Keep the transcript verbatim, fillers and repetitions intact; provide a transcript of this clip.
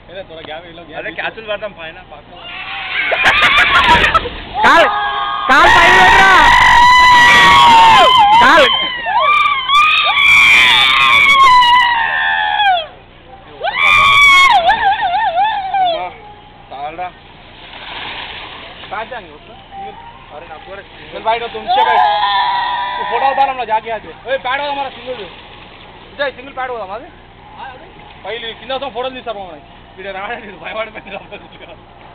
थोड़ा गैप लो अरे कैचुल पडदाం పైన కాల్ కాల్ పైన పెట్టరా కాల్ सालरा कहाँ जाएंगे उसमें अरे ना पूरे सिंगल बाइट हो तुमसे भाई तू फोटो उतार हम लोग जाके आते ओए पैड होगा हमारा सिंगल जय सिंगल पैड होगा हमारे पहले कितना सौ फोटो दी सर हमारे इधर राणा भाई वाड़ में